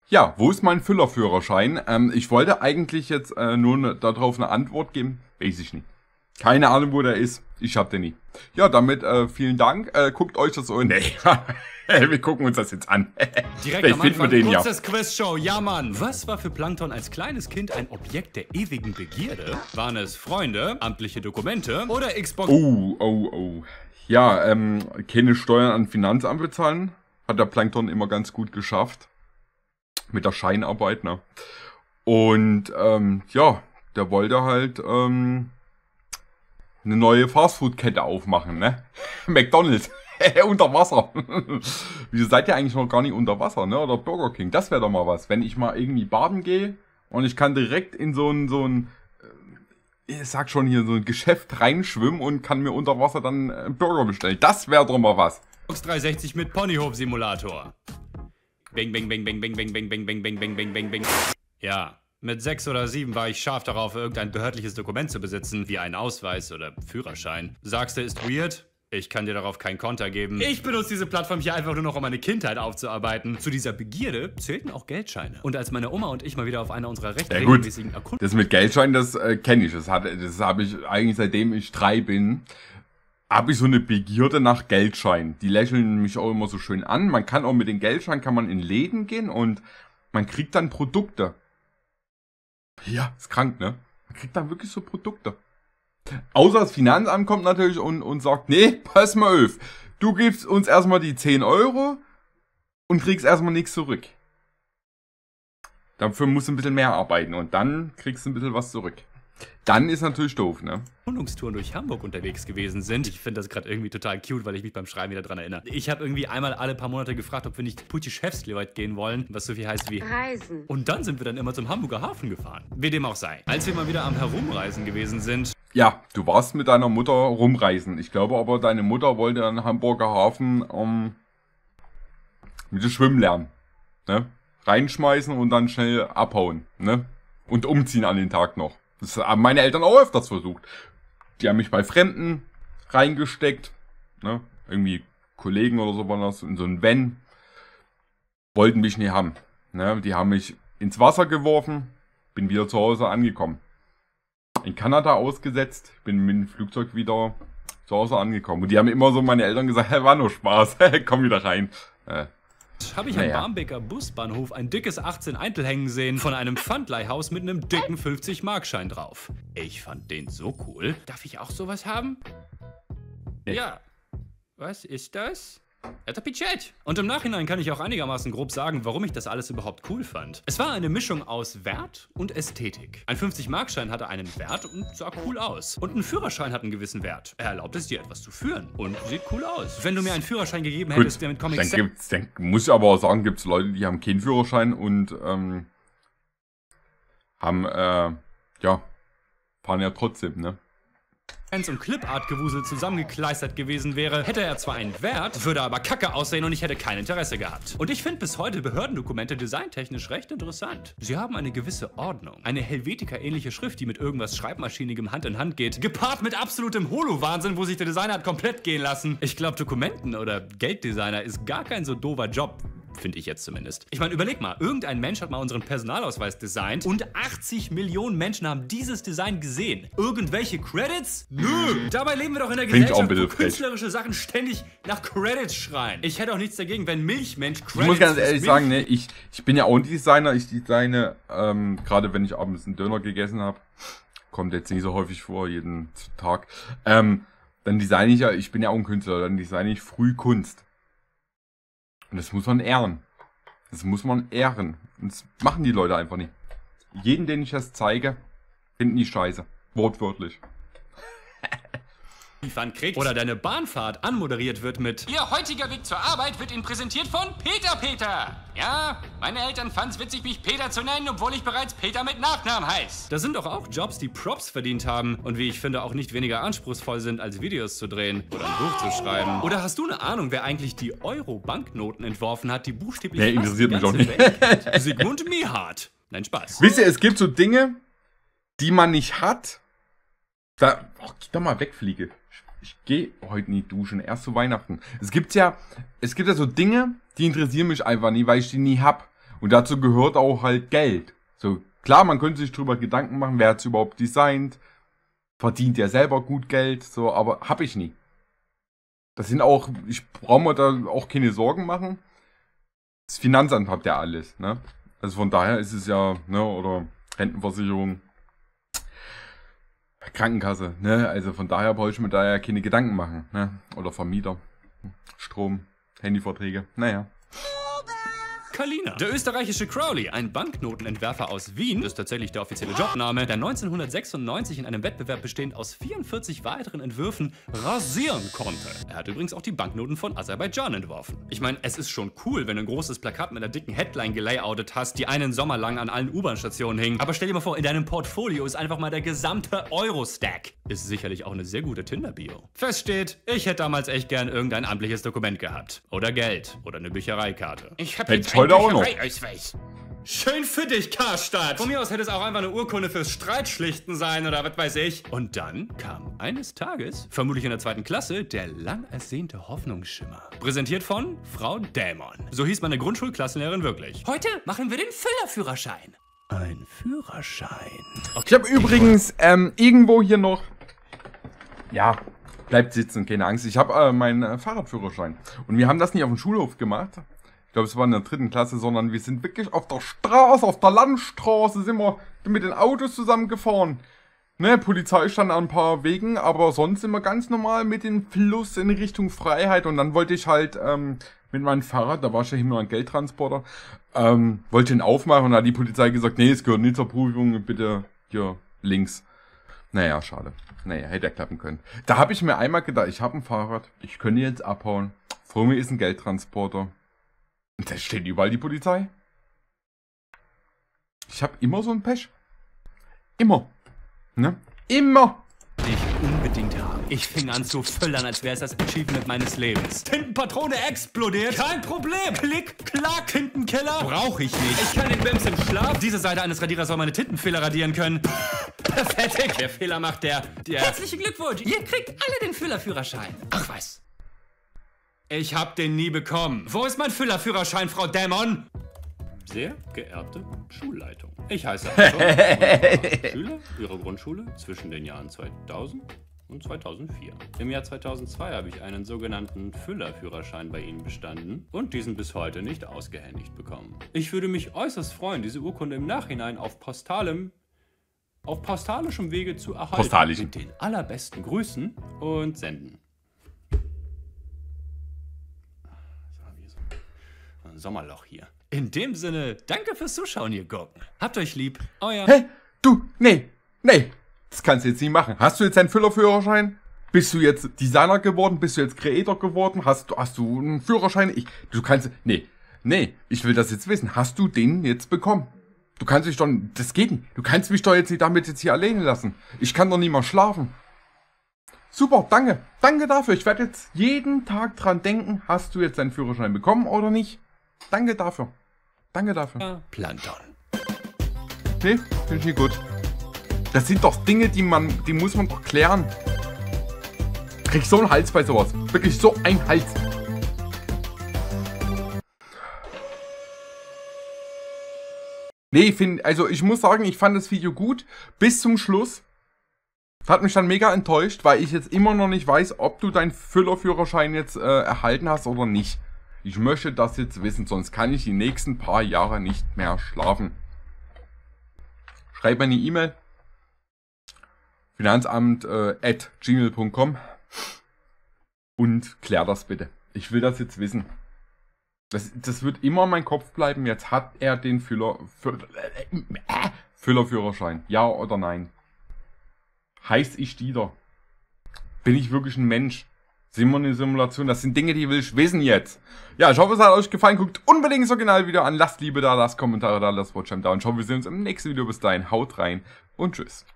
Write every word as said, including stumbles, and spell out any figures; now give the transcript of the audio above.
Ja, wo ist mein Füllerführerschein? Ähm, ich wollte eigentlich jetzt äh, nur ne, darauf eine Antwort geben. Weiß ich nicht. Keine Ahnung, wo der ist. Ich hab den nie. Ja, damit äh, vielen Dank. Äh, guckt euch das so in... Nee, wir gucken uns das jetzt an. Direkt am Anfang, kurzes Quizshow. Ja, Mann. Was war für Plankton als kleines Kind ein Objekt der ewigen Begierde? Waren es Freunde, amtliche Dokumente oder Xbox... Oh, oh, oh. Ja, ähm, keine Steuern an Finanzamt bezahlen. Hat der Plankton immer ganz gut geschafft. Mit der Scheinarbeit, ne? Und, ähm, ja, der wollte halt, ähm, eine neue Fastfood-Kette aufmachen, ne? McDonald's. Unter Wasser. Wieso seid ihr eigentlich noch gar nicht unter Wasser, ne? Oder Burger King. Das wäre doch mal was. Wenn ich mal irgendwie baden gehe und ich kann direkt in so ein, so ein, ich sag schon hier, so ein Geschäft reinschwimmen und kann mir unter Wasser dann einen Burger bestellen. Das wäre doch mal was. Xbox dreihundertsechzig mit Ponyhof-Simulator. Bing, bing, bing, bing, bing, bing, bing, bing, bing, bing, bing, bing, bing, bing. Ja, mit sechs oder sieben war ich scharf darauf, irgendein behördliches Dokument zu besitzen, wie einen Ausweis oder Führerschein. Sagst du, ist weird? Ich kann dir darauf kein Konter geben. Ich benutze diese Plattform hier einfach nur noch, um meine Kindheit aufzuarbeiten. Zu dieser Begierde zählten auch Geldscheine. Und als meine Oma und ich mal wieder auf einer unserer recht ja, regelmäßigen Erkundungen... Das mit Geldscheinen, das äh, kenne ich. Das, hat, das habe ich eigentlich seitdem ich drei bin. Habe ich so eine Begierde nach Geldscheinen. Die lächeln mich auch immer so schön an. Man kann auch mit den Geldscheinen kann man in Läden gehen und man kriegt dann Produkte. Ja, ist krank, ne? Man kriegt dann wirklich so Produkte. Außer das Finanzamt kommt natürlich und, und sagt, nee, pass mal auf. Du gibst uns erstmal die zehn Euro und kriegst erstmal nichts zurück. Dafür musst du ein bisschen mehr arbeiten und dann kriegst du ein bisschen was zurück. Dann ist natürlich doof, ne? Erkundungstouren durch Hamburg unterwegs gewesen sind. Ich finde das gerade irgendwie total cute, weil ich mich beim Schreiben wieder dran erinnere. Ich habe irgendwie einmal alle paar Monate gefragt, ob wir nicht Putschewski gehen wollen, was so viel heißt wie Reisen. Und dann sind wir dann immer zum Hamburger Hafen gefahren. Wie dem auch sei. Als wir mal wieder am Herumreisen gewesen sind... Ja, du warst mit deiner Mutter rumreisen. Ich glaube aber, deine Mutter wollte an Hamburger Hafen um, mit dem Schwimmen lernen. Ne? Reinschmeißen und dann schnell abhauen. Ne? Und umziehen an den Tag noch. Das haben meine Eltern auch öfters versucht. Die haben mich bei Fremden reingesteckt. Ne? Irgendwie Kollegen oder so waren das. In so ein Van. Wollten mich nie haben. Ne? Die haben mich ins Wasser geworfen. Bin wieder zu Hause angekommen. In Kanada ausgesetzt. Bin mit dem Flugzeug wieder zu Hause angekommen. Und die haben immer so meine Eltern gesagt, hey, war nur Spaß. Komm wieder rein. Äh. Habe ich naja. am Barmbeker Busbahnhof ein dickes achtzehn Eintel hängen sehen von einem Pfandleihhaus mit einem dicken fünfzig Mark Schein drauf. Ich fand den so cool. Darf ich auch sowas haben? Nee. Ja. Was ist das? Etapichet. Und im Nachhinein kann ich auch einigermaßen grob sagen, warum ich das alles überhaupt cool fand. Es war eine Mischung aus Wert und Ästhetik. Ein fünfzig Mark Schein hatte einen Wert und sah cool aus. Und ein Führerschein hat einen gewissen Wert. Er erlaubt es dir, etwas zu führen. Und sieht cool aus. Wenn du mir einen Führerschein gegeben Gut, hättest, der mit Comics... Dann gibt's, dann muss ich aber auch sagen, gibt es Leute, die haben keinen Führerschein und ähm, haben, äh, ja, fahren ja trotzdem, ne? und Clipart-Gewusel zusammengekleistert gewesen wäre, hätte er zwar einen Wert, würde aber kacke aussehen und ich hätte kein Interesse gehabt. Und ich finde bis heute Behördendokumente designtechnisch recht interessant. Sie haben eine gewisse Ordnung. Eine Helvetica-ähnliche Schrift, die mit irgendwas Schreibmaschinigem Hand in Hand geht, gepaart mit absolutem Holo-Wahnsinn, wo sich der Designer hat komplett gehen lassen. Ich glaube, Dokumenten- oder Gelddesigner ist gar kein so doofer Job. Finde ich jetzt zumindest. Ich meine, überleg mal, irgendein Mensch hat mal unseren Personalausweis designt und achtzig Millionen Menschen haben dieses Design gesehen. Irgendwelche Credits? Nö! Dabei leben wir doch in der Gesellschaft, wo künstlerische Sachen ständig nach Credits schreien. Ich hätte auch nichts dagegen, wenn Milchmensch Credits... Ich muss ganz ehrlich sagen, ne, ich, ich bin ja auch ein Designer. Ich designe, ähm, gerade wenn ich abends einen Döner gegessen habe, kommt jetzt nicht so häufig vor, jeden Tag, ähm, dann designe ich ja, ich bin ja auch ein Künstler, dann designe ich früh Kunst. Und das muss man ehren. Das muss man ehren. Und das machen die Leute einfach nicht. Jeden, den ich das zeige, finden die scheiße. Wortwörtlich. kriegt oder deine Bahnfahrt anmoderiert wird mit Ihr heutiger Weg zur Arbeit wird Ihnen präsentiert von Peter Peter. Ja, meine Eltern fanden es witzig, mich Peter zu nennen, obwohl ich bereits Peter mit Nachnamen heiß. Das sind doch auch Jobs, die Props verdient haben und wie ich finde auch nicht weniger anspruchsvoll sind, als Videos zu drehen oder ein Buch zu schreiben. Oder hast du eine Ahnung, wer eigentlich die Euro-Banknoten entworfen hat, die buchstäblich nee, interessiert mich auch nicht. Sigmund Mihart. Nein, Spaß. Wisst ihr, es gibt so Dinge, die man nicht hat. Da, oh, geh doch mal weg, Fliege. Ich gehe heute nie duschen, erst zu Weihnachten. Es gibt ja, es gibt ja so Dinge, die interessieren mich einfach nie, weil ich die nie hab. Und dazu gehört auch halt Geld. So, klar, man könnte sich drüber Gedanken machen, wer hat's überhaupt designt, verdient ja selber gut Geld, so, aber hab ich nie. Das sind auch, ich brauche mir da auch keine Sorgen machen. Das Finanzamt hat ja alles, ne? Also von daher ist es ja, ne, oder Rentenversicherung, Krankenkasse, ne? Also von daher brauche ich mir da ja keine Gedanken machen, ne? Oder Vermieter, Strom, Handyverträge, naja. Kalina. Der österreichische Crowley, ein Banknotenentwerfer aus Wien, das ist tatsächlich der offizielle Jobname, der neunzehnhundertsechsundneunzig in einem Wettbewerb bestehend aus vierundvierzig weiteren Entwürfen rasieren konnte. Er hat übrigens auch die Banknoten von Aserbaidschan entworfen. Ich meine, es ist schon cool, wenn du ein großes Plakat mit einer dicken Headline gelayoutet hast, die einen Sommer lang an allen U-Bahn-Stationen hing. Aber stell dir mal vor, in deinem Portfolio ist einfach mal der gesamte Euro-Stack. Ist sicherlich auch eine sehr gute Tinder-Bio. Fest steht, ich hätte damals echt gern irgendein amtliches Dokument gehabt. Oder Geld. Oder eine Büchereikarte. Ich hab jetzt heute auch noch. Schön für dich, Karstadt! Von mir aus hätte es auch einfach eine Urkunde fürs Streitschlichten sein oder was weiß ich. Und dann kam eines Tages, vermutlich in der zweiten Klasse, der lang ersehnte Hoffnungsschimmer. Präsentiert von Frau Dämon. So hieß meine Grundschulklassenlehrerin wirklich. Heute machen wir den Füllerführerschein. Ein Führerschein. Okay. Ich habe übrigens ähm, irgendwo hier noch... Ja, bleibt sitzen, keine Angst. Ich habe äh, meinen äh, Fahrradführerschein. Und wir haben das nicht auf dem Schulhof gemacht. Ich glaube, es war in der dritten Klasse, sondern wir sind wirklich auf der Straße, auf der Landstraße, sind wir mit den Autos zusammengefahren. Ne, Polizei stand an ein paar Wegen, aber sonst sind wir ganz normal mit dem Fluss in Richtung Freiheit. Und dann wollte ich halt ähm, mit meinem Fahrrad, da war ich ja immer ein Geldtransporter, ähm, wollte ihn aufmachen und da hat die Polizei gesagt, nee, es gehört nicht zur Prüfung, bitte hier links. Naja, schade. Naja, hätte ja klappen können. Da habe ich mir einmal gedacht, ich habe ein Fahrrad, ich könnte jetzt abhauen. Vor mir ist ein Geldtransporter. Und da steht überall die Polizei. Ich habe immer so ein Pech. Immer. Ne? Immer. Ich unbedingt haben. Ich fing an zu füllern, als wäre es das Achievement meines Lebens. Tintenpatrone explodiert. Kein Problem. Klick, klack, Tintenkiller. Brauche ich nicht. Ich kann den Bims im Schlaf. Diese Seite eines Radierers soll meine Tintenfehler radieren können. Fertig. Wer Fehler macht, der, der... Herzlichen Glückwunsch. Ihr kriegt alle den Füllerführerschein. Ach was. Ich hab den nie bekommen. Wo ist mein Füllerführerschein, Frau Dämon? Sehr geehrte Schulleitung. Ich heiße Anton, Schüler Ihrer Grundschule zwischen den Jahren zweitausend und zweitausendvier. Im Jahr zweitausendzwei habe ich einen sogenannten Füllerführerschein bei Ihnen bestanden und diesen bis heute nicht ausgehändigt bekommen. Ich würde mich äußerst freuen, diese Urkunde im Nachhinein auf postalem, auf postalischem Wege zu erhalten. Postalisch. Mit den allerbesten Grüßen und senden. Ein Sommerloch hier. In dem Sinne, danke fürs Zuschauen, ihr Gurken. Habt euch lieb, euer... Hä? Du, nee, nee. Das kannst du jetzt nicht machen. Hast du jetzt einen Füllerführerschein? Bist du jetzt Designer geworden? Bist du jetzt Creator geworden? Hast du, hast du einen Führerschein? Ich, du kannst, nee, nee, ich will das jetzt wissen. Hast du den jetzt bekommen? Du kannst dich doch, das geht nicht. Du kannst mich doch jetzt nicht damit jetzt hier alleine lassen. Ich kann doch nicht mal schlafen. Super, danke. Danke dafür. Ich werde jetzt jeden Tag dran denken, hast du jetzt deinen Führerschein bekommen oder nicht? Danke dafür. Danke dafür. Planton. Nee, finde ich nicht gut. Das sind doch Dinge, die man, die muss man doch klären. Krieg so einen Hals bei sowas. Wirklich so ein Hals. Nee, ich finde, also ich muss sagen, ich fand das Video gut. Bis zum Schluss. Hat mich dann mega enttäuscht, weil ich jetzt immer noch nicht weiß, ob du deinen Füllerführerschein jetzt äh, erhalten hast oder nicht. Ich möchte das jetzt wissen, sonst kann ich die nächsten paar Jahre nicht mehr schlafen. Schreib mir eine E-Mail. Finanzamt äh, at gmail punkt com und klär das bitte. Ich will das jetzt wissen. Das, das wird immer in meinem Kopf bleiben. Jetzt hat er den Füller, Füller, äh, Füllerführerschein. Ja oder nein? Heiß ich Dieter? Bin ich wirklich ein Mensch? Sind wir eine Simulation? Das sind Dinge, die will ich wissen jetzt. Ja, ich hoffe, es hat euch gefallen. Guckt unbedingt das Originalvideo an. Lasst Liebe da, lasst Kommentare da, lasst Watchtime da. Und ich hoffe, wir sehen uns im nächsten Video. Bis dahin, haut rein und tschüss.